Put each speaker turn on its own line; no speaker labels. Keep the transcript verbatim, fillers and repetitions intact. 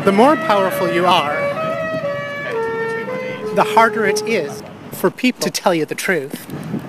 The more powerful you are, the harder it is for people to tell you the truth.